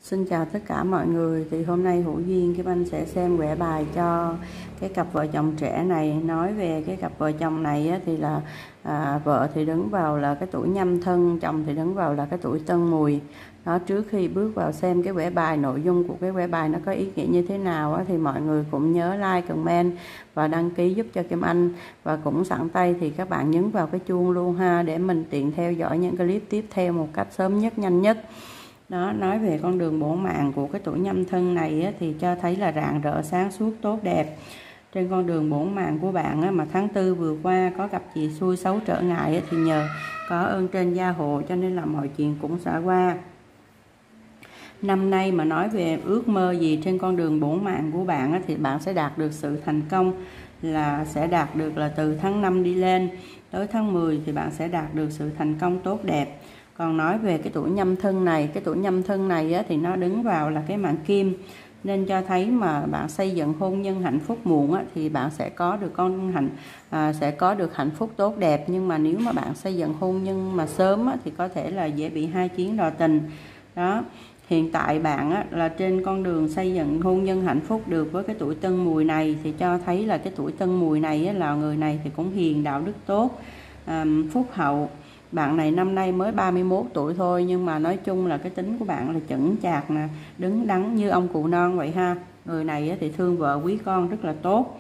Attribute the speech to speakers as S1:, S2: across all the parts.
S1: Xin chào tất cả mọi người. Thì hôm nay Hữu Duyên Kim Anh sẽ xem quẻ bài cho cái cặp vợ chồng trẻ này. Nói về cái cặp vợ chồng này á, thì là vợ thì đứng vào là cái tuổi Nhâm Thân, chồng thì đứng vào là cái tuổi Tân Mùi. Đó, trước khi bước vào xem cái quẻ bài, nội dung của cái quẻ bài nó có ý nghĩa như thế nào á, thì mọi người cũng nhớ like, comment và đăng ký giúp cho Kim Anh. Và cũng sẵn tay thì các bạn nhấn vào cái chuông luôn ha, để mình tiện theo dõi những clip tiếp theo một cách sớm nhất, nhanh nhất. Đó, nói về con đường bổ mạng của cái tuổi Nhâm Thân này á, thì cho thấy là rạng rỡ, sáng suốt, tốt đẹp. Trên con đường bổ mạng của bạn á, mà tháng 4 vừa qua có gặp gì xui xấu trở ngại á, thì nhờ có ơn trên gia hộ cho nên là mọi chuyện cũng sẽ qua. Năm nay mà nói về ước mơ gì trên con đường bổ mạng của bạn á, thì bạn sẽ đạt được sự thành công, là sẽ đạt được là từ tháng 5 đi lên tới tháng 10 thì bạn sẽ đạt được sự thành công tốt đẹp. Còn nói về cái tuổi Nhâm Thân này, cái tuổi Nhâm Thân này á, thì nó đứng vào là cái mạng Kim, nên cho thấy mà bạn xây dựng hôn nhân hạnh phúc muộn á, thì bạn sẽ có được sẽ có được hạnh phúc tốt đẹp. Nhưng mà nếu mà bạn xây dựng hôn nhân mà sớm á, thì có thể là dễ bị hai chiến đò tình. Đó, hiện tại bạn á, là trên con đường xây dựng hôn nhân hạnh phúc được với cái tuổi Tân Mùi này, thì cho thấy là cái tuổi Tân Mùi này á, là người này thì cũng hiền, đạo đức tốt, phúc hậu. Bạn này năm nay mới 31 tuổi thôi, nhưng mà nói chung là cái tính của bạn là chững chạc nè, đứng đắn như ông cụ non vậy ha. Người này thì thương vợ quý con rất là tốt.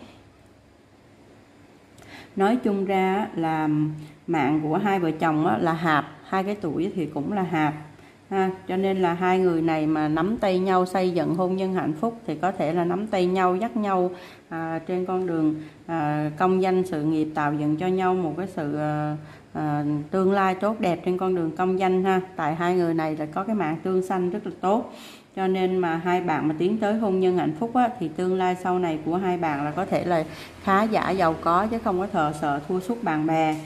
S1: Nói chung ra là mạng của hai vợ chồng là hạp, hai cái tuổi thì cũng là hạp ha. Cho nên là hai người này mà nắm tay nhau xây dựng hôn nhân hạnh phúc thì có thể là nắm tay nhau, dắt nhau trên con đường công danh sự nghiệp, tạo dựng cho nhau một cái sự tương lai tốt đẹp trên con đường công danh ha. Tại hai người này là có cái mạng tương xanh rất là tốt, cho nên mà hai bạn mà tiến tới hôn nhân hạnh phúc á, thì tương lai sau này của hai bạn là có thể là khá giả, giàu có, chứ không có sợ thua sút bạn bè.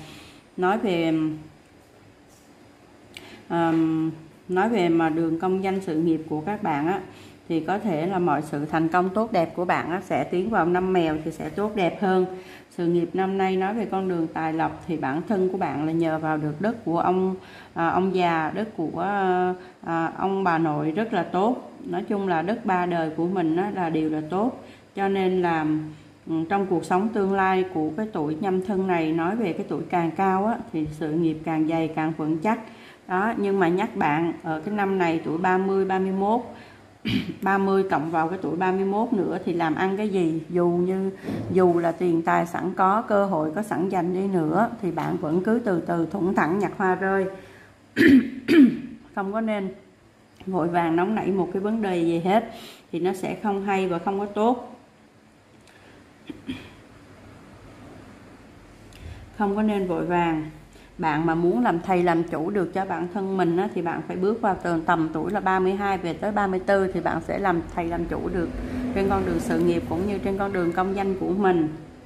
S1: Nói về mà đường công danh sự nghiệp của các bạn á, thì có thể là mọi sự thành công tốt đẹp của bạn á, sẽ tiến vào năm Mèo thì sẽ tốt đẹp hơn. Sự nghiệp năm nay nói về con đường tài lộc thì bản thân của bạn là nhờ vào được đất của ông già, đất của ông bà nội rất là tốt. Nói chung là đất ba đời của mình á, là đều là tốt. Cho nên là trong cuộc sống tương lai của cái tuổi Nhâm Thân này, nói về cái tuổi càng cao á, thì sự nghiệp càng dày, càng vững chắc. Đó, nhưng mà nhắc bạn ở cái năm này tuổi 30, 31 30 cộng vào cái tuổi 31 nữa thì làm ăn cái gì, dù là tiền tài sẵn có, cơ hội có sẵn dành đi nữa, thì bạn vẫn cứ từ từ thủng thẳng nhặt hoa rơi. Không có nên vội vàng nóng nảy một cái vấn đề gì hết, thì nó sẽ không hay và không có tốt. Không có nên vội vàng. Bạn mà muốn làm thầy làm chủ được cho bản thân mình á, thì bạn phải bước vào tầm tuổi là 32 về tới 34 thì bạn sẽ làm thầy làm chủ được trên con đường sự nghiệp cũng như trên con đường công danh của mình.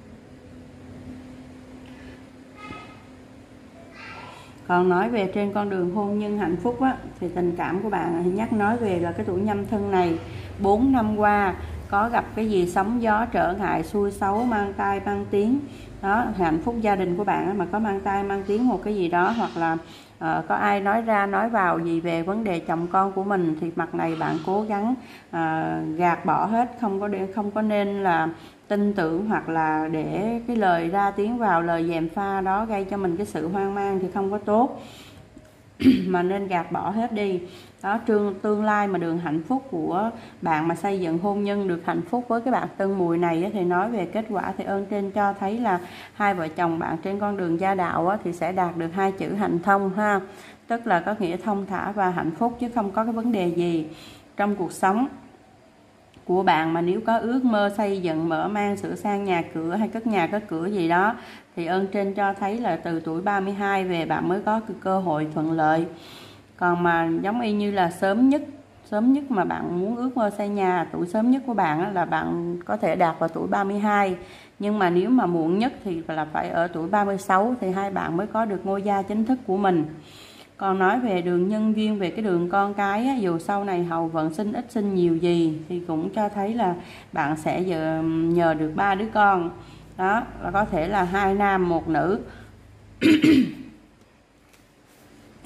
S1: Còn nói về trên con đường hôn nhân hạnh phúc á, thì tình cảm của bạn thì nói về là cái tuổi Nhâm Thân này 4 năm qua có gặp cái gì sóng gió trở ngại, xui xấu, mang tai mang tiếng. Đó, hạnh phúc gia đình của bạn mà có mang tai mang tiếng một cái gì đó, hoặc là có ai nói ra nói vào gì về vấn đề chồng con của mình, thì mặt này bạn cố gắng gạt bỏ hết, không có nên là tin tưởng, hoặc là để cái lời ra tiếng vào, lời gièm pha đó gây cho mình cái sự hoang mang thì không có tốt. Mà nên gạt bỏ hết đi. Đó, tương lai mà đường hạnh phúc của bạn mà xây dựng hôn nhân được hạnh phúc với cái bạn Tân Mùi này thì nói về kết quả thì ơn trên cho thấy là hai vợ chồng bạn trên con đường gia đạo thì sẽ đạt được hai chữ hạnh thông ha, tức là có nghĩa thông thả và hạnh phúc, chứ không có cái vấn đề gì trong cuộc sống của bạn. Mà nếu có ước mơ xây dựng, mở mang, sửa sang nhà cửa hay cất nhà cất cửa gì đó, thì ơn trên cho thấy là từ tuổi 32 về bạn mới có cơ hội thuận lợi. Còn mà giống y như là sớm nhất mà bạn muốn ước mơ xây nhà, tuổi sớm nhất của bạn là bạn có thể đạt vào tuổi 32. Nhưng mà nếu mà muộn nhất thì là phải ở tuổi 36 thì hai bạn mới có được ngôi gia chính thức của mình. Còn nói về đường nhân duyên, về cái đường con cái á, dù sau này hầu vận sinh ít sinh nhiều gì thì cũng cho thấy là bạn sẽ nhờ được 3 đứa con. Đó, là có thể là 2 nam 1 nữ.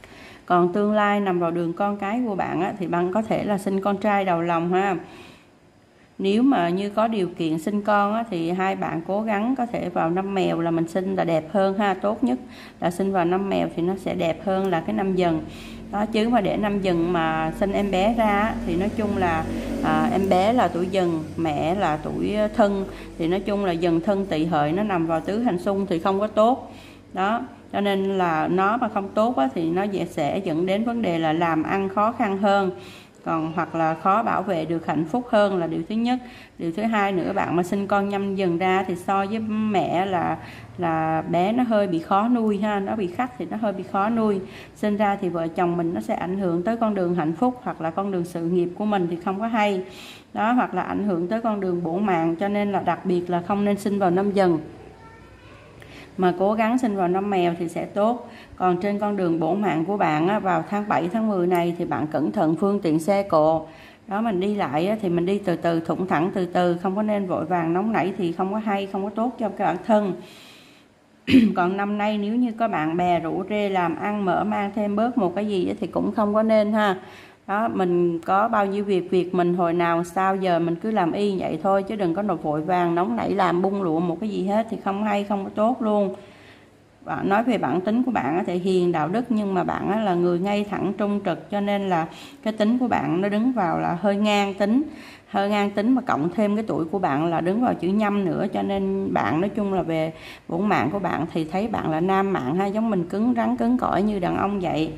S1: Còn tương lai nằm vào đường con cái của bạn á, thì bạn có thể là sinh con trai đầu lòng ha. Nếu mà như có điều kiện sinh con á, thì hai bạn cố gắng có thể vào năm Mèo là mình sinh là đẹp hơn ha. Tốt nhất là sinh vào năm Mèo thì nó sẽ đẹp hơn là cái năm Dần đó. Chứ mà để năm Dần mà sinh em bé ra thì nói chung là em bé là tuổi Dần, mẹ là tuổi Thân, thì nói chung là Dần Thân Tỵ Hợi nó nằm vào tứ hành xung thì không có tốt đó. Cho nên là nó mà không tốt á, thì nó sẽ dẫn đến vấn đề là làm ăn khó khăn hơn, còn hoặc là khó bảo vệ được hạnh phúc hơn là điều thứ nhất. Điều thứ hai nữa, bạn mà sinh con nhâm Dần ra thì so với mẹ là bé nó hơi bị khó nuôi ha, nó bị khắc thì nó hơi bị khó nuôi. Sinh ra thì vợ chồng mình nó sẽ ảnh hưởng tới con đường hạnh phúc hoặc là con đường sự nghiệp của mình thì không có hay đó, hoặc là ảnh hưởng tới con đường bổn mạng. Cho nên là đặc biệt là không nên sinh vào năm Dần, mà cố gắng sinh vào năm Mèo thì sẽ tốt. Còn trên con đường bổn mạng của bạn á, vào tháng 7 tháng 10 này thì bạn cẩn thận phương tiện xe cộ đó, mình đi lại á, thì mình đi từ từ, thủng thẳng từ từ, không có nên vội vàng nóng nảy thì không có hay, không có tốt cho cái bản thân. Còn năm nay nếu như có bạn bè rủ rê làm ăn mở mang thêm bớt một cái gì thì cũng không có nên ha. Đó, mình có bao nhiêu việc mình hồi nào sao giờ mình cứ làm y vậy thôi, chứ đừng có nộp vội vàng nóng nảy làm bung lụa một cái gì hết thì không hay, không có tốt luôn. Bạn nói về bản tính của bạn thì hiền đạo đức, nhưng mà bạn là người ngay thẳng trung trực, cho nên là cái tính của bạn nó đứng vào là hơi ngang tính, mà cộng thêm cái tuổi của bạn là đứng vào chữ Nhâm nữa, cho nên bạn nói chung là về bổn mạng của bạn thì thấy bạn là nam mạng ha, giống mình cứng rắn cứng cỏi như đàn ông vậy.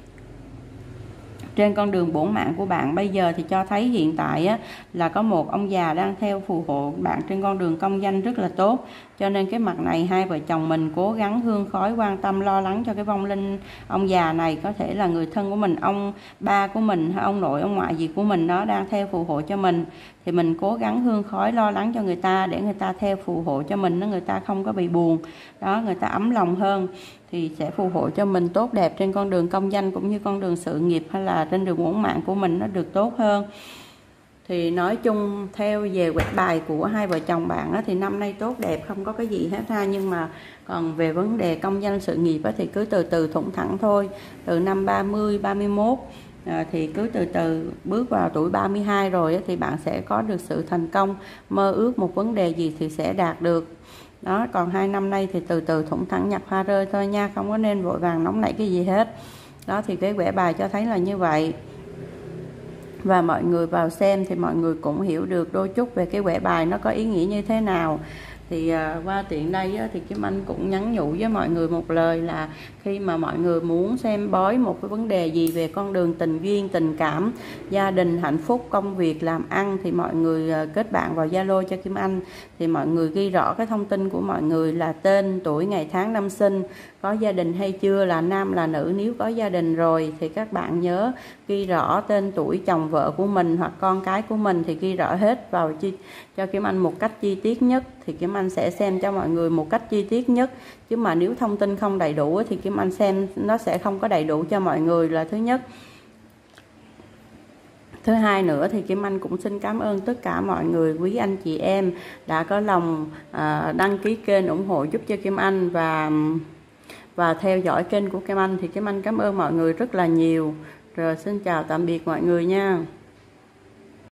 S1: Trên con đường bổn mạng của bạn bây giờ thì cho thấy hiện tại á, là có một ông già đang theo phù hộ bạn trên con đường công danh rất là tốt. Cho nên cái mặt này hai vợ chồng mình cố gắng hương khói quan tâm lo lắng cho cái vong linh ông già này, có thể là người thân của mình, ông ba của mình hay ông nội ông ngoại gì của mình nó đang theo phù hộ cho mình, thì mình cố gắng hương khói lo lắng cho người ta để người ta theo phù hộ cho mình, người ta không có bị buồn đó, người ta ấm lòng hơn thì sẽ phù hộ cho mình tốt đẹp trên con đường công danh cũng như con đường sự nghiệp hay là trên đường bổn mạng của mình nó được tốt hơn. Thì nói chung theo về quẹt bài của hai vợ chồng bạn thì năm nay tốt đẹp, không có cái gì hết ha. Nhưng mà còn về vấn đề công danh sự nghiệp thì cứ từ từ thủng thẳng thôi. Từ năm 30, 31 thì cứ từ từ bước vào tuổi 32 rồi thì bạn sẽ có được sự thành công, mơ ước một vấn đề gì thì sẽ đạt được đó. Còn 2 năm nay thì từ từ thủng thẳng nhặt hoa rơi thôi nha, không có nên vội vàng nóng nảy cái gì hết đó. Thì cái quẻ bài cho thấy là như vậy, và mọi người vào xem thì mọi người cũng hiểu được đôi chút về cái quẻ bài nó có ý nghĩa như thế nào. Thì qua tiện đây thì Kim Anh cũng nhắn nhủ với mọi người một lời là khi mà mọi người muốn xem bói một cái vấn đề gì về con đường tình duyên, tình cảm, gia đình, hạnh phúc, công việc, làm ăn thì mọi người kết bạn vào Zalo cho Kim Anh. Thì mọi người ghi rõ cái thông tin của mọi người là tên, tuổi, ngày tháng năm sinh, có gia đình hay chưa, là nam là nữ. Nếu có gia đình rồi thì các bạn nhớ ghi rõ tên, tuổi, chồng vợ của mình hoặc con cái của mình thì ghi rõ hết vào cho Kim Anh một cách chi tiết nhất, thì Kim Anh sẽ xem cho mọi người một cách chi tiết nhất. Chứ mà nếu thông tin không đầy đủ thì Kim Anh xem nó sẽ không có đầy đủ cho mọi người là thứ nhất. Thứ hai nữa thì Kim Anh cũng xin cảm ơn tất cả mọi người, quý anh chị em đã có lòng đăng ký kênh ủng hộ giúp cho Kim Anh và theo dõi kênh của Kim Anh, thì Kim Anh cảm ơn mọi người rất là nhiều. Rồi xin chào tạm biệt mọi người nha.